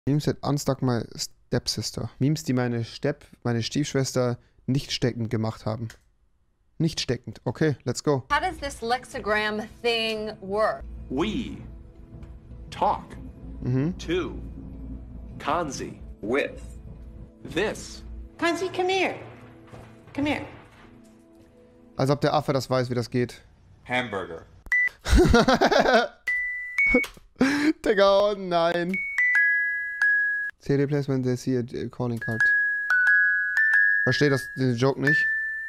Memes that unstuck my stepsister. Memes, die meine Stiefschwester nicht steckend gemacht haben. Nicht steckend. Okay, let's go. How does this lexigram thing work? We talk to Kanzi with this. Kanzi, come here. Come here. Als ob der Affe das weiß, wie das geht. Hamburger. Digga, oh nein. CD plays when they see a calling card. Verstehe das, den Joke nicht.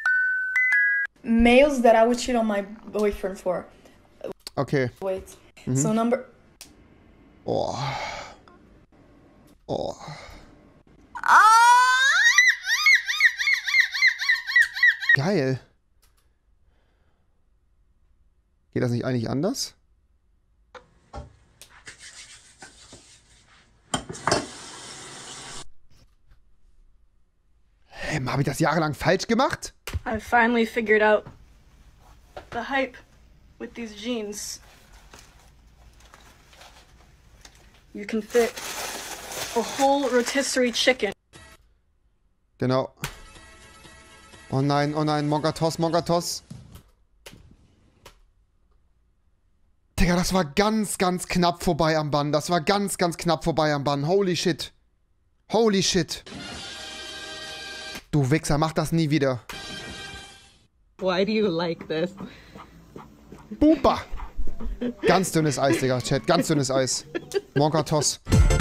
Males that I would cheat on my boyfriend for. Okay. Wait. So number... Oh. Oh. Geil. Geht das nicht eigentlich anders? Hey, habe ich das jahrelang falsch gemacht? I finally figured out the hype with these jeans. You can fit a whole rotisserie chicken. Genau. Oh nein, Mongatos, Mongatos. Digga, das war ganz, ganz knapp vorbei am Bann. Das war ganz, ganz knapp vorbei am Bann. Holy shit. Holy shit. Du Wichser, mach das nie wieder. Why do you like this? Bupa. Ganz dünnes Eis, Digga, Chat. Ganz dünnes Eis. Mongatos.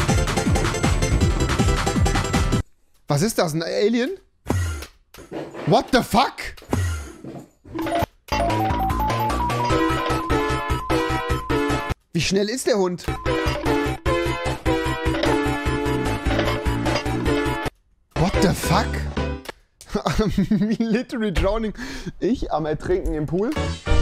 Was ist das? Ein Alien? What the fuck? Wie schnell ist der Hund? What the fuck? Literally drowning. Ich am Ertrinken im Pool?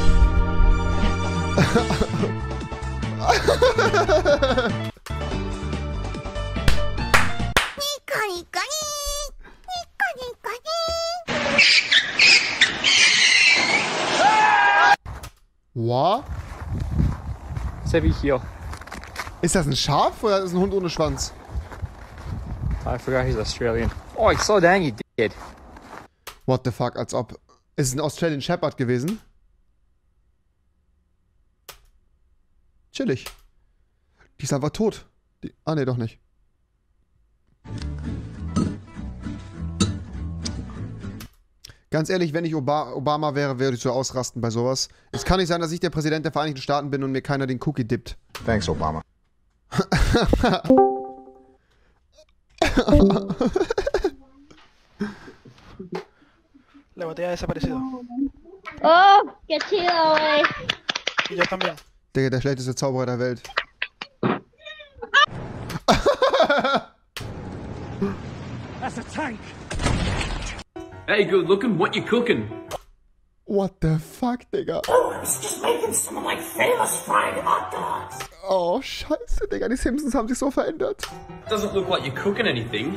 What? Sevi hier. Ist das ein Schaf oder ist das ein Hund ohne Schwanz? I forgot he's Australian. Oh, ich so dang, he did. What the fuck, als ob... Ist es ein Australian Shepherd gewesen? Chillig. Die ist einfach tot. Ah, ne, doch nicht. Ganz ehrlich, wenn ich Obama wäre, würde ich so ausrasten bei sowas. Es kann nicht sein, dass ich der Präsident der Vereinigten Staaten bin und mir keiner den Cookie dippt. Thanks, Obama. La botella ha desaparecido. Oh, qué chido, güey. Y yo también. Digga, der schlechteste Zauberer der Welt. That's a tank. Hey, good looking. What you cooking? What the fuck, Digga? Oh, I was just making some of my famous fried hot dogs. Oh, scheiße, Digga. Die Simpsons haben sich so verändert. Doesn't look like you're cooking anything.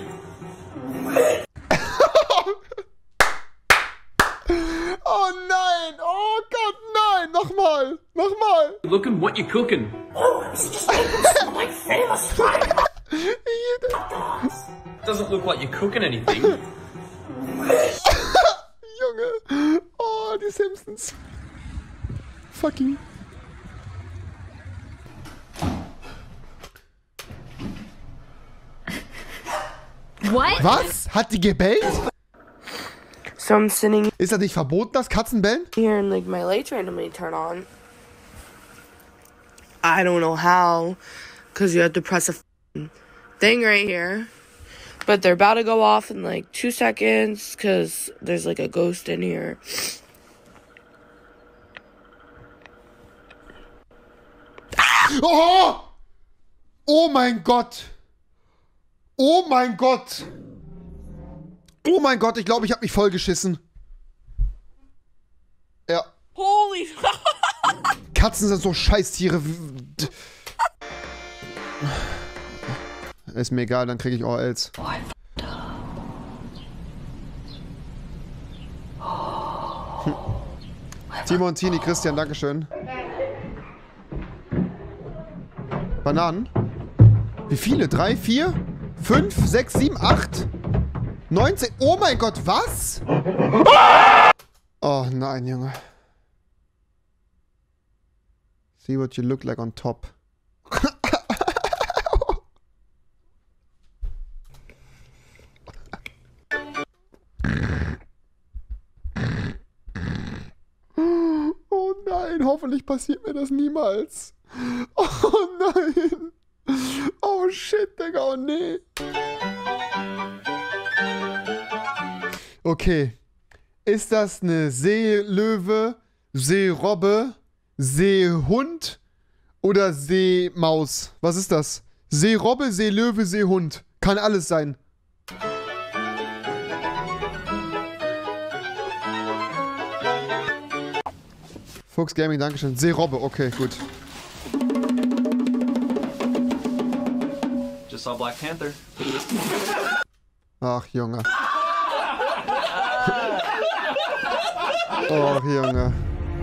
Oh nein! Oh Gott, nein! Nochmal! Nochmal! Looking, what you cooking? Oh, I was just making some of my famous fried hot dogs. Doesn't look like you're cooking anything. Junge! Oh, die Simpsons. Fucking. What? Was? Hat die gebellt? So I'm sitting Ist das nicht verboten, dass Katzen bellen? here and like my lights randomly turn on. I don't know how, because you have to press a thing right here. But they're about to go off in like 2 seconds because there's like a ghost in here. Oh! Oh mein Gott! Oh mein Gott! Oh mein Gott, ich glaube, ich habe mich vollgeschissen. Ja. Holy Katzen sind so Scheißtiere. Ist mir egal, dann kriege ich ORLs. Timon, Tini, Christian, dankeschön. Bananen? Wie viele? 3, 4? 5, 6, 7, 8, 19. Oh mein Gott, was? Oh nein, Junge. See what you look like on top. Oh nein, hoffentlich passiert mir das niemals. Oh nein. Oh shit, Digga, oh nee. Okay. Ist das eine Seelöwe, Seerobbe, Seehund oder Seemaus? Was ist das? Seerobbe, Seelöwe, Seehund. Kann alles sein. Fuchs Gaming, dankeschön. Seerobbe, okay, gut. Just saw Black Panther. Ach, Junge. Oh, Junge.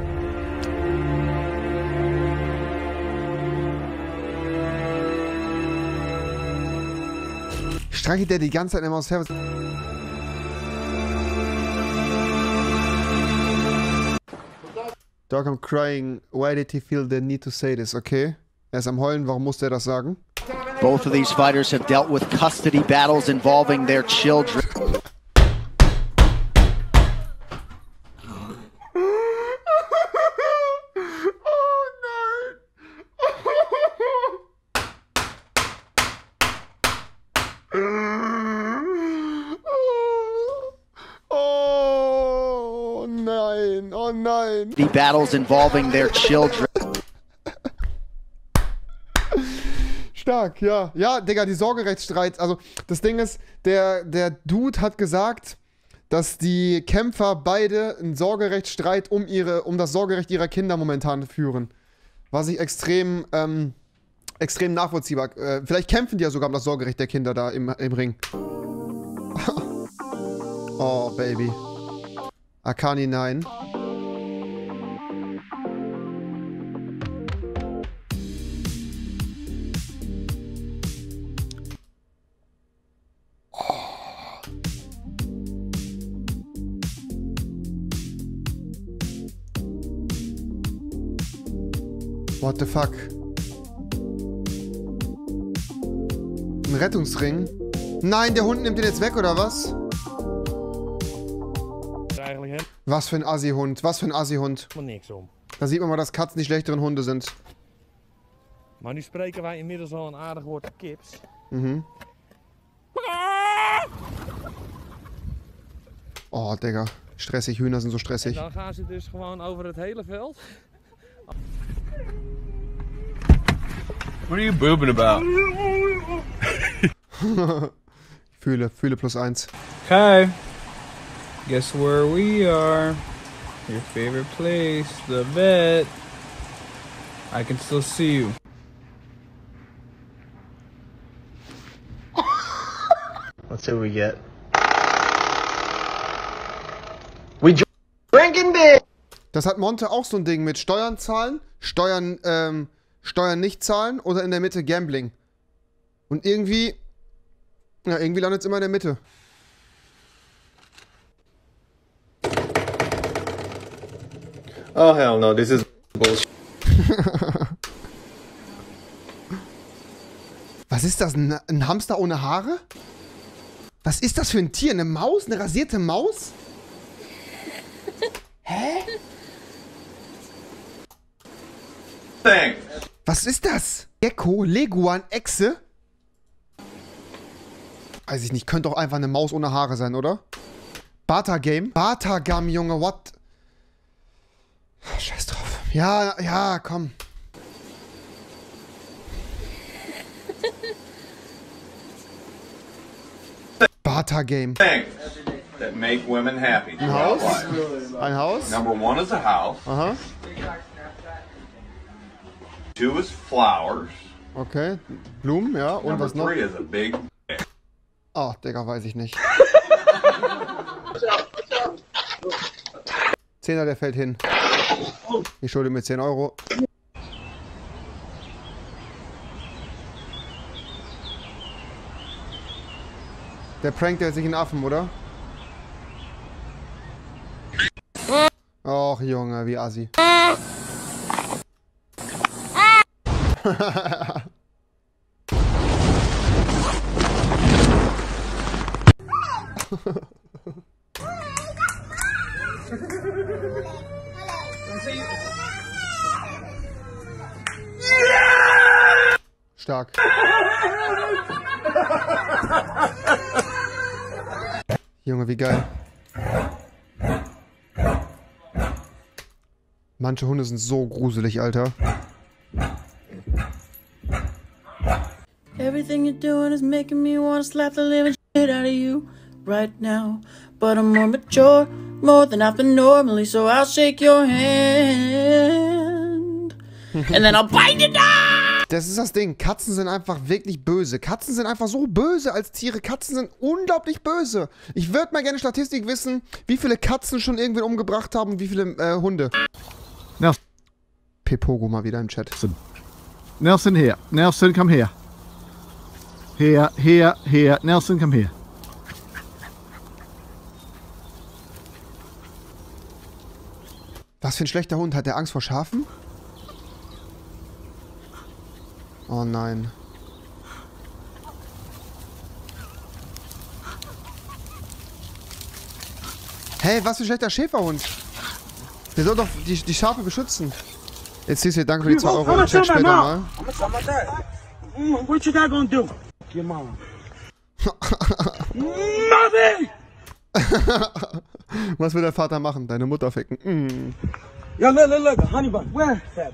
Streichelt der die ganze Zeit immer aus Service? Dog, I'm crying. Why did he feel the need to say this? Okay. Er ist am Heulen. Warum musste er das sagen? Both of these fighters have dealt with custody battles involving their children. Oh nein, oh nein. The battles involving their children. Stark, ja. Ja, Digga, die Sorgerechtsstreit. Also, das Ding ist, der Dude hat gesagt, dass die Kämpfer beide einen Sorgerechtsstreit um das Sorgerecht ihrer Kinder momentan führen. Was ich extrem nachvollziehbar. Vielleicht kämpfen die ja sogar um das Sorgerecht der Kinder da im Ring. Oh, Baby. Akani, nein. What the fuck? Ein Rettungsring? Nein, der Hund nimmt den jetzt weg, oder was? Was für ein Assi-Hund, was für ein Assi-Hund. Da sieht man mal, dass Katzen die schlechteren Hunde sind. Maar nu spreken wij inmiddels al een aardig woord kips. Mhm. Oh, Digga. Stressig, Hühner sind so stressig. En dan gaan ze dus gewoon over het hele veld. What are you boobing about? Fühle +1. Okay. Guess where we are. Your favorite place, the vet. I can still see you. Let's see what we get. We drinking big! Das hat Monte auch so ein Ding mit Steuern zahlen, Steuern nicht zahlen oder in der Mitte Gambling. Und irgendwie landet es immer in der Mitte. Oh hell no, this is bullshit. Was ist das? Ein Hamster ohne Haare? Was ist das für ein Tier? Eine Maus? Eine rasierte Maus? Hä? Was ist das? Gecko, Leguan, Echse? Weiß ich nicht, könnte doch einfach eine Maus ohne Haare sein, oder? Bartagame? Bartagam, Junge, what? Scheiß drauf. Ja, komm. Bartagame. That make women happy. Ein Haus? Ein Haus? Number 1 is a house. Aha. 2 is flowers. Okay, Blumen, ja. Und Number was noch? 3 is a big... Oh, Digga, weiß ich nicht. 10er, der fällt hin. Ich schulde mir 10 Euro. Der prankt ja sich einen Affen, oder? Och, Junge, wie assi. Stark. Junge, wie geil. Manche Hunde sind so gruselig, Alter. Everything you're doing is making me want to slap the living shit out of you right now. But I'm more mature, more than I've been normally, so I'll shake your hand. And then I'll bite it down! Das ist das Ding. Katzen sind einfach wirklich böse. Katzen sind einfach so böse als Tiere. Katzen sind unglaublich böse. Ich würde mal gerne Statistik wissen, wie viele Katzen schon irgendwen umgebracht haben und wie viele Hunde. Nelson. Pepogo mal wieder im Chat. Nelson, here. Nelson, come here. Here, here, here. Nelson, come here. Was für ein schlechter Hund. Hat der Angst vor Schafen? Oh nein. Hey, was für ein schlechter Schäferhund. Der soll doch die Schafe beschützen. Jetzt siehst du, danke für die 2 Euro im Chat später mal. What you got gonna do? Your mom. Was will der Vater machen? Deine Mutter ficken. Mm. Yeah, look, honey bun. Where is that?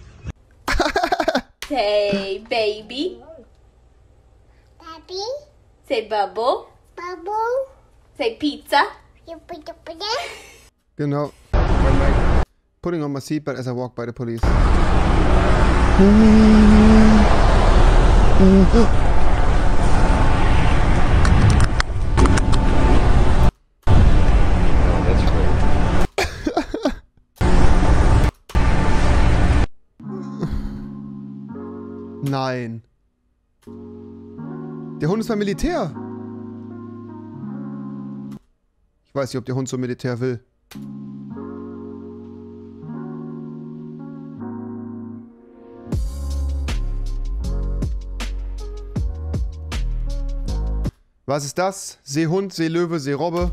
Say baby. Baby. Say bubble. Bubble. Say pizza. Genau. Putting on my seatbelt as I walk by the police. Nein. Der Hund ist beim Militär. Ich weiß nicht, ob der Hund zum Militär will. Was ist das? Seehund, Seelöwe, Seerobbe.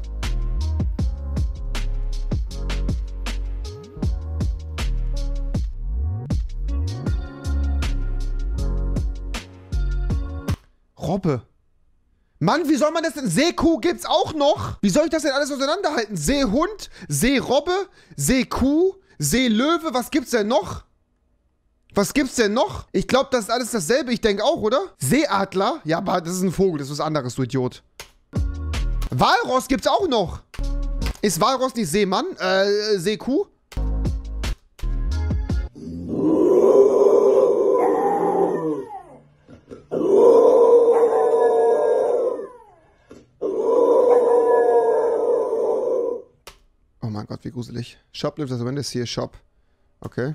Robbe. Mann, wie soll man das denn? Seekuh gibt's auch noch? Wie soll ich das denn alles auseinanderhalten? Seehund, Seerobbe, Seekuh, Seelöwe, was gibt's denn noch? Was gibt's denn noch? Ich glaube, das ist alles dasselbe. Ich denke auch, oder? Seeadler? Ja, aber das ist ein Vogel. Das ist was anderes, du Idiot. Walross gibt's auch noch. Ist Walross nicht Seemann? Seekuh? Oh mein Gott, wie gruselig. Shoplifters when they see a shop. Okay.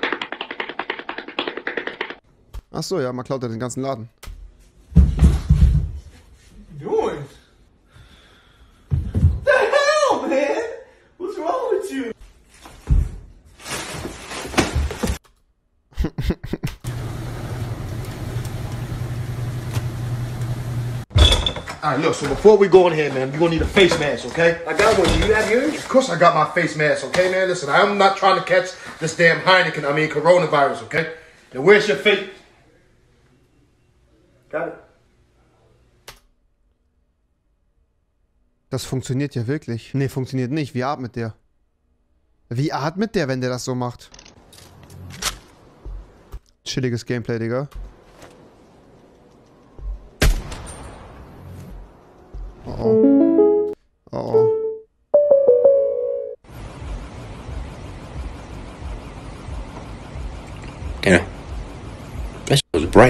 Ach so, ja, man klaut ja den ganzen Laden. Doing? The hell, man? What's wrong with you? Alright, look, so before we go in here, man, you're gonna need a face mask, okay? I got one. Do you have yours? Of course I got my face mask, okay, man? Listen, I'm not trying to catch this damn coronavirus, okay? Now, where's your face? Got it. Das funktioniert ja wirklich. Nee, funktioniert nicht. Wie atmet der? Wie atmet der, wenn der das so macht? Chilliges Gameplay, Digga. Oh oh. Oh oh. Yeah. That was bright.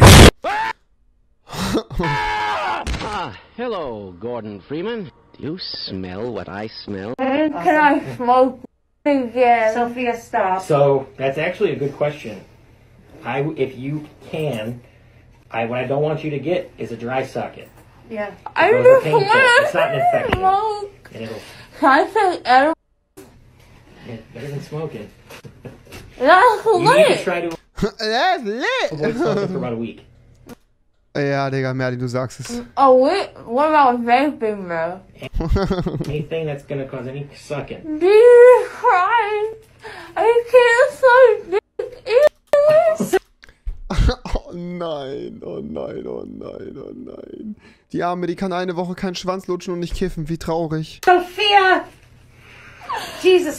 Hello, Gordon Freeman. Do you smell what I smell? Can I smoke again? Sophia, stop. So that's actually a good question. If you can, what I don't want you to get is a dry socket. Yeah. I It goes in pain pills. It's not an infection. And it'll, Can I say edible? it doesn't smoke it. That's You need to lit. try to Das ist avoid smoking for lit! about a week. Ja, Digga, Merli, du sagst es. Oh, wait. What about vaping, bro? Anything that's gonna cause any sucking. Jesus Christ. I can't suck dick. Oh nein, oh nein, oh nein, oh nein. Die Arme, die kann eine Woche keinen Schwanz lutschen und nicht kiffen. Wie traurig. Sophia! Jesus.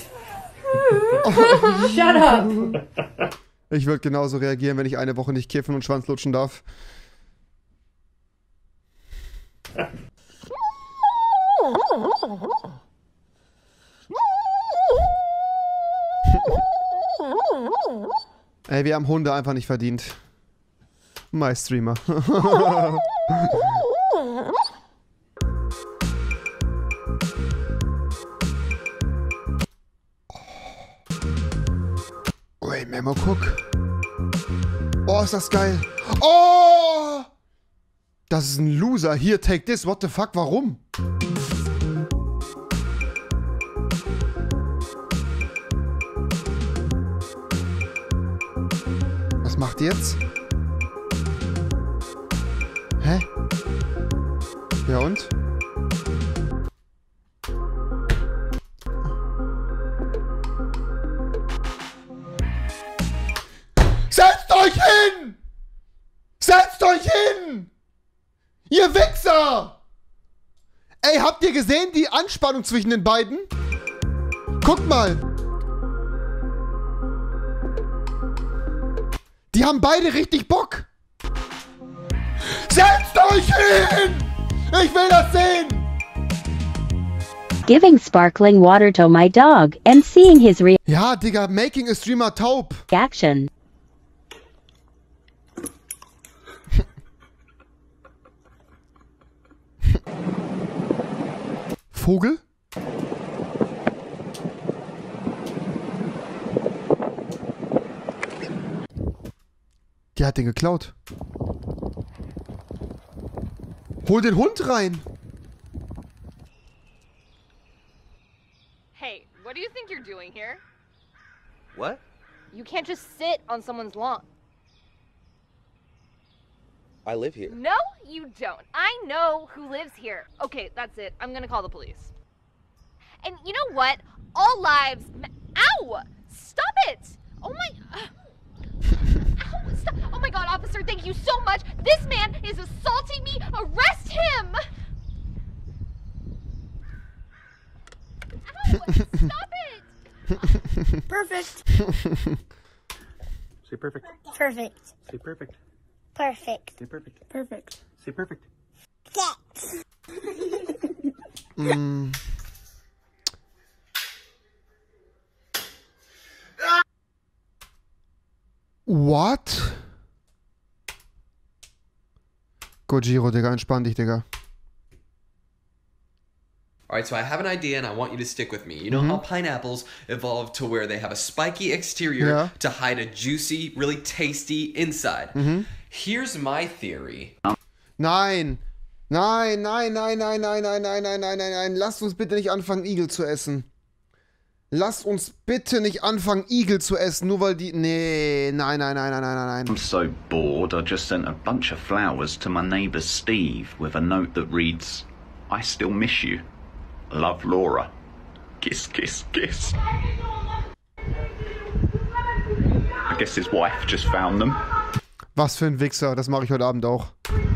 Shut up. Ich würde genauso reagieren, wenn ich eine Woche nicht kiffen und Schwanz lutschen darf. Ey, wir haben Hunde einfach nicht verdient. My Streamer. Ey, Memo, guck. Oh, ist das geil. Oh! Das ist ein Loser. Hier, take this. What the fuck? Warum? Was macht ihr jetzt? Hä? Ja und? Setzt euch hin! Setzt euch hin! Ihr Wichser! Ey, habt ihr gesehen die Anspannung zwischen den beiden? Guckt mal! Die haben beide richtig Bock! Setzt euch hin! Ich will das sehen! Giving sparkling water to my dog and seeing his Ja, Digga, making a streamer taub. reaction. Vogel? Der hat den geklaut. Hol den Hund rein. Hey, what do you think you're doing here? What? You can't just sit on someone's lawn. I live here. No, you don't. I know who lives here. Okay, that's it. I'm gonna call the police. And you know what? All lives. Ow! Stop it! Oh my. Ow! Stop! Oh my God, officer! Thank you so much. This man is assaulting me. Arrest him! Ow! Stop it! Perfect. Say perfect. Perfect. Say perfect. Perfect. Say perfect. Perfect. Say perfect. What? Gojiro, Digga, entspann dich, Digga. Alright, so I have an idea and I want you to stick with me. You know how pineapples evolved to where they have a spiky exterior to hide a juicy, really tasty inside? Here's my theory. Nein. Nein, nein, nein, nein, nein, nein, nein, nein, nein, nein, nein. Lasst uns bitte nicht anfangen, Igel zu essen. Lasst uns bitte nicht anfangen, Igel zu essen, nur weil die... Nee, nein, nein, nein, nein, nein, nein. I'm so bored, I just sent a bunch of flowers to my neighbour Steve with a note that reads, I still miss you. Love, Laura. Kiss, kiss, kiss. I guess his wife just found them. Was für ein Wichser, das mache ich heute Abend auch.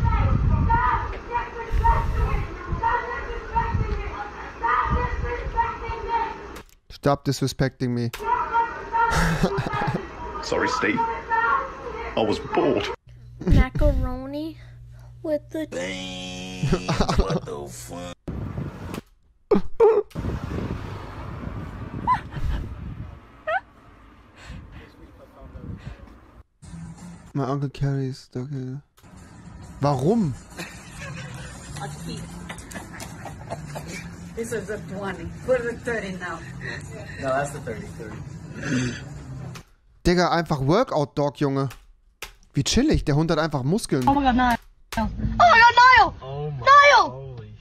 Stop disrespecting me. Sorry, Steve. I was bored. Macaroni with the... What the fuck? My uncle carries the... Warum? This is a 20. Put it 30 now. No, that's the 30. Digga, einfach Workout Dog, Junge. Wie chillig, der Hund hat einfach Muskeln. Oh my God, Niall. Oh my God, Niall! Oh my. Niall!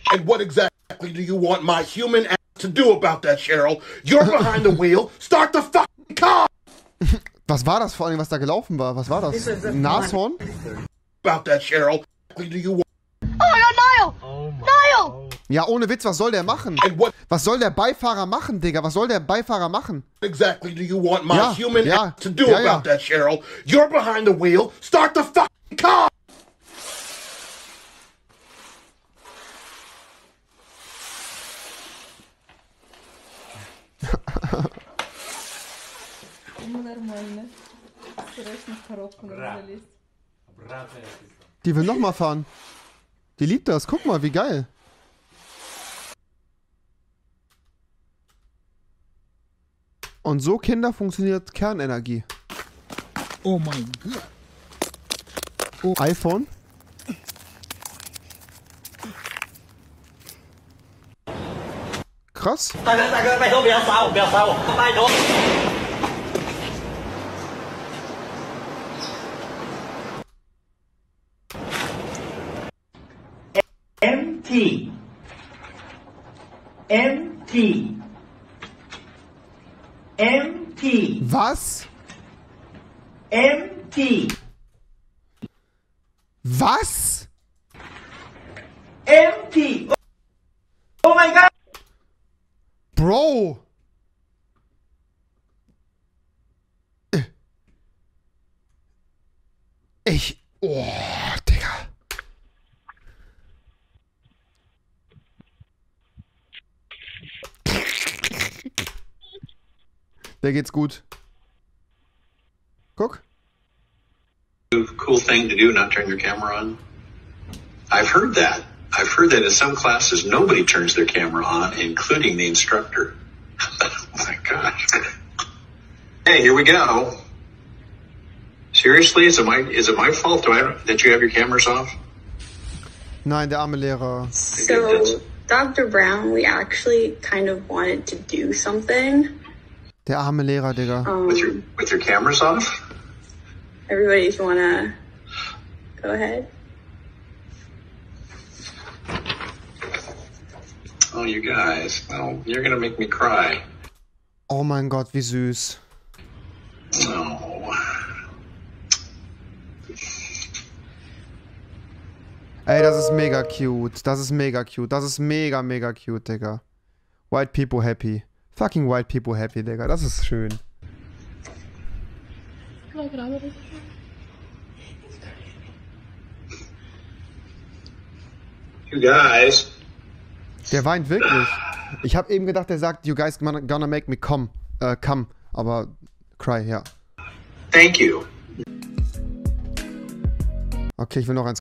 And what exactly do you want my human ass to do about that, Cheryl? You're behind the wheel. Start the fucking car. Was war das vor allem, was da gelaufen war? Was war das? Ein Nashorn? About that, Cheryl. What do you want? Oh my God, Niall! Niall! Ja, ohne Witz, was soll der machen? Was soll der Beifahrer machen, Digga? Was soll der Beifahrer machen? Exactly do you want my human ass to do about that, Cheryl? You're behind the wheel. Start the fucking car. Die will nochmal fahren. Die liebt das. Guck mal, wie geil. Und so, Kinder, funktioniert Kernenergie. Oh mein Gott. Oh. iPhone. Krass. MT. MT. MT. Was? MT. Was? MT. Oh mein Gott. Bro. Oh, Digga. Der geht's gut. Guck. Cool thing to do, not turn your camera on. I've heard that. I've heard that in some classes nobody turns their camera on, including the instructor. Oh my gosh. Hey, here we go. Seriously, is it my fault that you have your cameras off? Nein, der arme Lehrer. So, Dr. Brown, we actually kind of wanted to do something. Der arme Lehrer, Digga. With your cameras off? Everybody, if you wanna go ahead. Oh, you guys. Oh, you're gonna make me cry. Oh mein Gott, wie süß. Oh. Ey, das ist mega cute. Das ist mega cute. Das ist mega, mega cute, Digga. White people happy. Fucking white people happy, Digga. Das ist schön. You guys. Der weint wirklich. Ich habe eben gedacht, der sagt, you guys gonna make me come. Aber cry, ja. Thank you. Okay, ich will noch eins.